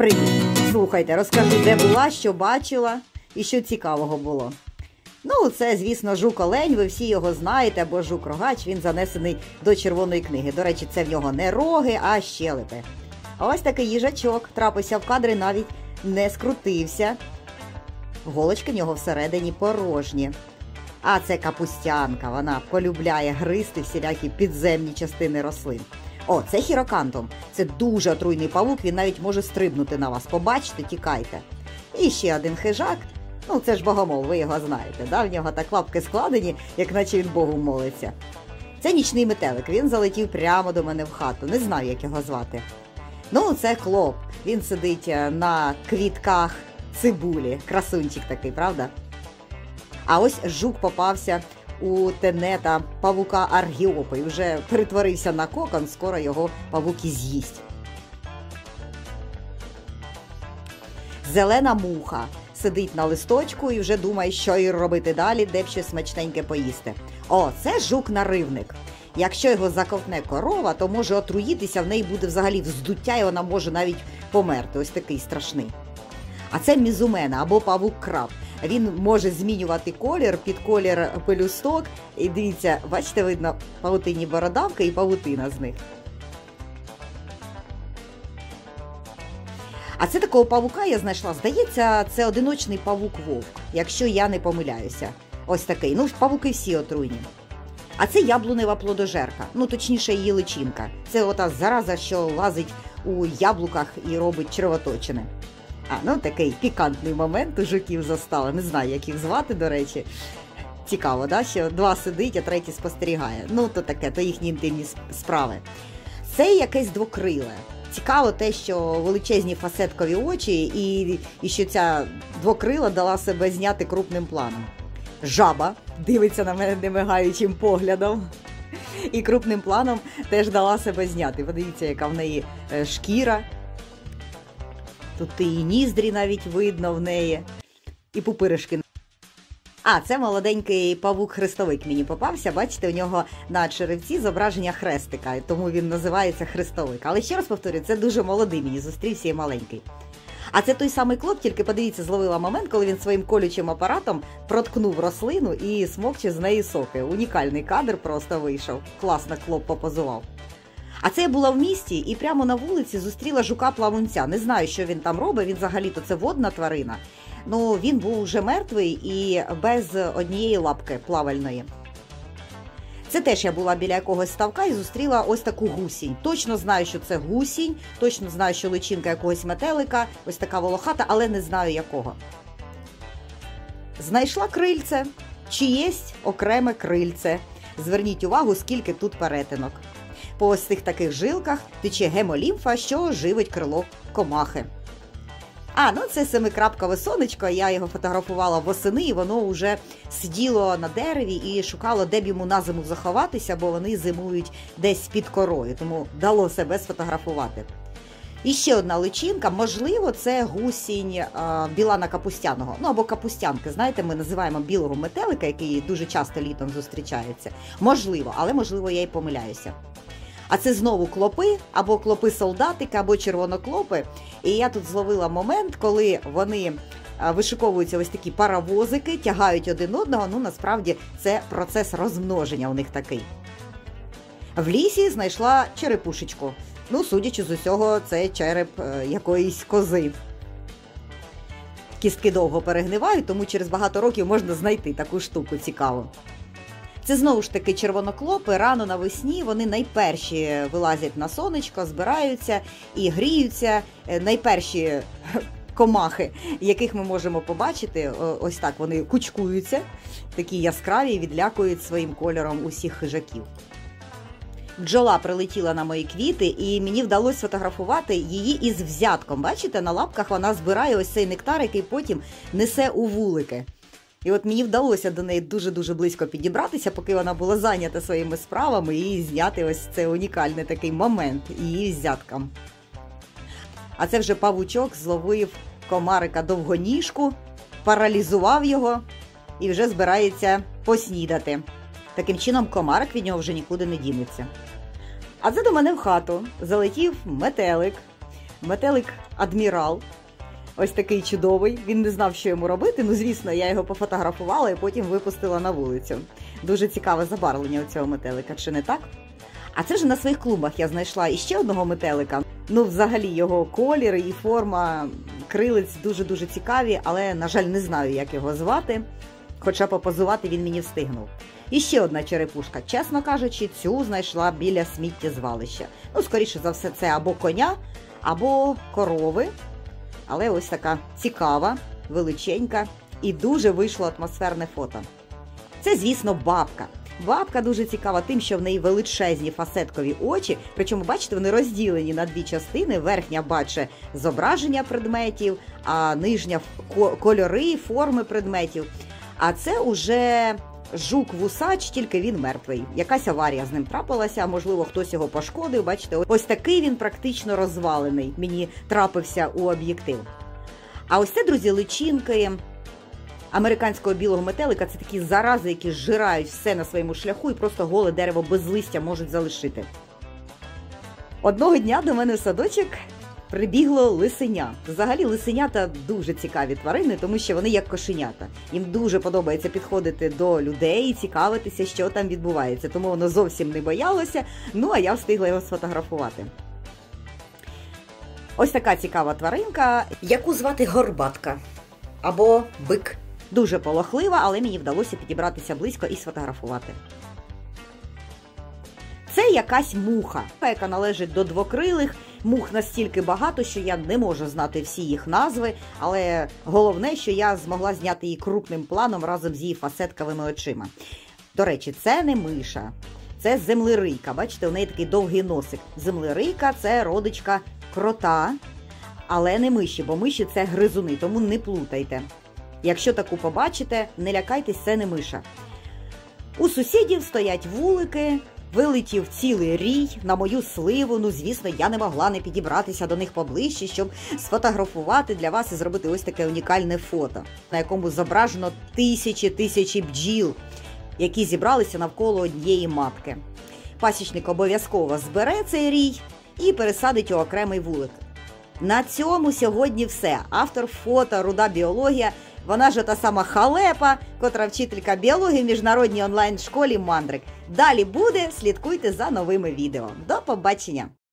Привіт! Слухайте, розкажу, де була, що бачила і що цікавого було. Ну, це, звісно, жук-олень, ви всі його знаєте, бо жук-рогач, він занесений до Червоної книги. До речі, це в нього не роги, а щелепи. А ось такий їжачок трапився в кадри, навіть не скрутився. Голочки в нього всередині порожні. А це капустянка, вона полюбляє гризти всілякі підземні частини рослин. О, це хірокантум. Це дуже отруйний павук, він навіть може стрибнути на вас. Побачите, тікайте. І ще один хижак. Ну, це ж богомол, ви його знаєте, да? В нього так лапки складені, як наче він Богу молиться. Це нічний метелик, він залетів прямо до мене в хату. Не знаю, як його звати. Ну, це клоп. Він сидить на квітках цибулі. Красунчик такий, правда? А ось жук попався у тенета павука Аргіопи і вже перетворився на кокон, скоро його павук і з'їсть. Зелена муха сидить на листочку і вже думає, що їй робити далі, де б щось смачненьке поїсти. О, це жук-наривник. Якщо його заковтне корова, то може отруїтися, в неї буде взагалі вздуття і вона може навіть померти. Ось такий страшний. А це мізумена або павук-краб. Він може змінювати колір під колір пелюсток. І дивіться, бачите, видно павутинні бородавки і павутина з них. А це такого павука я знайшла. Здається, це одиночний павук-вовк, якщо я не помиляюся. Ось такий. Ну, павуки всі отруйні. А це яблунева плодожерка. Ну, точніше, її личинка. Це ота зараза, що лазить у яблуках і робить червоточини. Ну, такий пікантний момент у жуків застала. Не знаю, як їх звати, до речі. Цікаво, да? Що два сидить, а третій спостерігає. Ну, то таке, то їхні інтимні справи. Це якесь двокриле. Цікаво те, що величезні фасеткові очі і що ця двокрила дала себе зняти крупним планом. Жаба дивиться на мене немигаючим поглядом. І крупним планом теж дала себе зняти. Подивіться, яка в неї шкіра. Тут і ніздрі навіть видно в неї, і пупиришки. А, це молоденький павук-хрестовик мені попався. Бачите, у нього на черевці зображення хрестика, тому він називається хрестовик. Але ще раз повторюю, це дуже молодий мені зустрівся і маленький. А це той самий клоп, тільки подивіться, зловила момент, коли він своїм колючим апаратом проткнув рослину і смокче з неї соки. Унікальний кадр просто вийшов. Класно клоп попозував. А це я була в місті і прямо на вулиці зустріла жука-плавунця. Не знаю, що він там робить, він взагалі-то це водна тварина. Ну, він був вже мертвий і без однієї лапки плавальної. Це теж я була біля якогось ставка і зустріла ось таку гусінь. Точно знаю, що це гусінь, точно знаю, що личинка якогось метелика, ось така волохата, але не знаю якого. Знайшла крильце, чиєсь окреме крильце. Зверніть увагу, скільки тут перетинок. По ось цих таких жилках тече гемолімфа, що живить крило комахи. Ну це семикрапкове сонечко, я його фотографувала восени, і воно вже сиділо на дереві і шукало, де б йому на зиму заховатися, бо вони зимують десь під корою, тому дало себе сфотографувати. І ще одна личинка, можливо, це гусінь білана капустяного, ну або капустянки, знаєте, ми називаємо білого метелика, який дуже часто літом зустрічається. Можливо, але можливо я й помиляюся. А це знову клопи, або клопи-солдатики, або червоноклопи. І я тут зловила момент, коли вони вишиковуються ось такі паровозики, тягають один одного, ну насправді це процес розмноження у них такий. В лісі знайшла черепушечку. Ну, судячи з усього, це череп якоїсь кози. Кістки довго перегнивають, тому через багато років можна знайти таку штуку цікаву. Це знову ж таки червоноклопи, рано навесні, вони найперші вилазять на сонечко, збираються і гріються. Найперші комахи, яких ми можемо побачити, ось так вони кучкуються, такі яскраві, відлякують своїм кольором усіх хижаків. Бджола прилетіла на мої квіти і мені вдалося сфотографувати її із взятком. Бачите, на лапках вона збирає ось цей нектар, який потім несе у вулики. І от мені вдалося до неї дуже-дуже близько підібратися, поки вона була зайнята своїми справами, і зняти ось цей унікальний такий момент її взяткам. А це вже павучок зловив комарика довгоніжку, паралізував його і вже збирається поснідати. Таким чином комарик від нього вже нікуди не дінеться. А це до мене в хату залетів метелик. Метелик адмірал. Ось такий чудовий. Він не знав, що йому робити. Ну, звісно, я його пофотографувала і потім випустила на вулицю. Дуже цікаве забарвлення у цього метелика, чи не так? А це ж на своїх клумбах я знайшла іще одного метелика. Ну, взагалі, його колір і форма крилець дуже-дуже цікаві, але, на жаль, не знаю, як його звати. Хоча попозувати він мені встигнув. І ще одна черепушка. Чесно кажучи, цю знайшла біля сміттєзвалища. Ну, скоріше за все, це або коня, або корови. Але ось така цікава, величенька і дуже вийшло атмосферне фото. Це, звісно, бабка. Бабка дуже цікава тим, що в неї величезні фасеткові очі, причому, бачите, вони розділені на дві частини. Верхня бачить зображення предметів, а нижня кольори, форми предметів. А це уже жук-вусач, тільки він мертвий. Якась аварія з ним трапилася, можливо, хтось його пошкодив. Бачите, ось такий він практично розвалений. Мені трапився у об'єктив. А ось це, друзі, личинки американського білого метелика. Це такі зарази, які зжирають все на своєму шляху і просто голе дерево без листя можуть залишити. Одного дня до мене в садочок прибігло лисеня. Взагалі лисенята дуже цікаві тварини, тому що вони як кошенята. Їм дуже подобається підходити до людей і цікавитися, що там відбувається. Тому воно зовсім не боялося, ну а я встигла його сфотографувати. Ось така цікава тваринка, яку звати горбатка або бик. Дуже полохлива, але мені вдалося підібратися близько і сфотографувати. Це якась муха, яка належить до двокрилих. Мух настільки багато, що я не можу знати всі їх назви, але головне, що я змогла зняти її крупним планом разом з її фасетковими очима. До речі, це не миша, це землерийка. Бачите, у неї такий довгий носик. Землерийка – це родичка крота, але не миші, бо миші – це гризуни, тому не плутайте. Якщо таку побачите, не лякайтесь, це не миша. У сусідів стоять вулики. Вилетів цілий рій на мою сливу. Ну, звісно, я не могла не підібратися до них поближче, щоб сфотографувати для вас і зробити ось таке унікальне фото, на якому зображено тисячі бджіл, які зібралися навколо однієї матки. Пасічник обов'язково збере цей рій і пересадить у окремий вулик. На цьому сьогодні все. Автор фото «Руда біологія». Вона ж та сама халепа, котра вчителька біології в міжнародній онлайн-школі «Мандрик». Далі буде, слідкуйте за новими відео. До побачення!